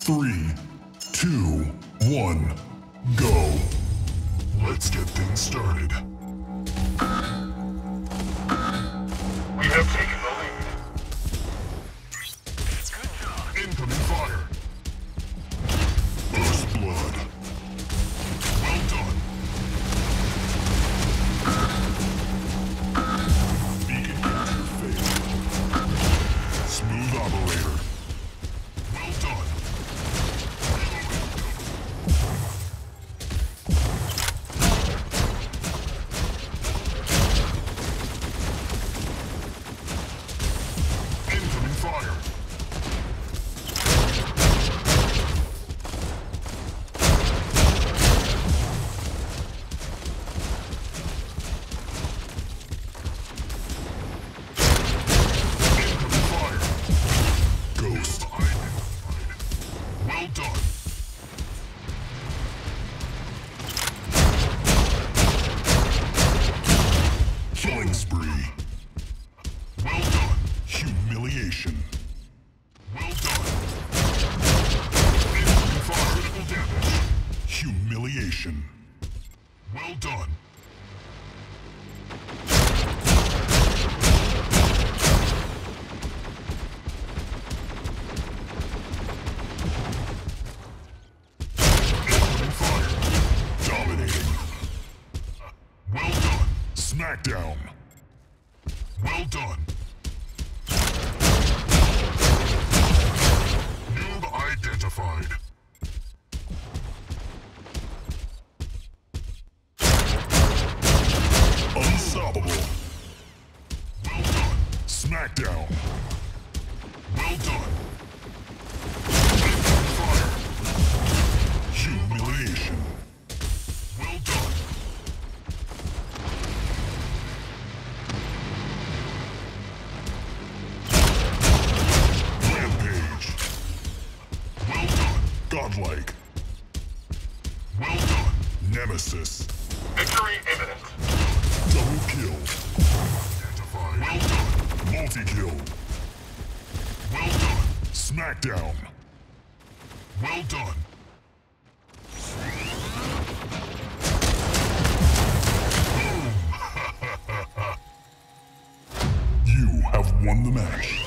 3, 2, 1, go. Let's get things started. We have taken the lead. Good job. Incoming fire. First blood. Well done. Beacon capture failed. Smooth operator. Well done. Incoming fire. Incoming fire. Ghost. Well done. Killing spree. Well done. Humiliation. Well done. Incoming fire. Critical damage. Humiliation. Well done. Incoming fire. Dominating. Well done. Smackdown. Well done. Noob identified. Unstoppable. Well done. Smackdown. Well done. Incoming fire. Humiliation. Well done. Rampage. Well done. Godlike. Well done. Nemesis. Victory imminent. Double kill. Identified. Well done. Multi-kill. Well done. Smackdown. Well done. Boom. You have won the match.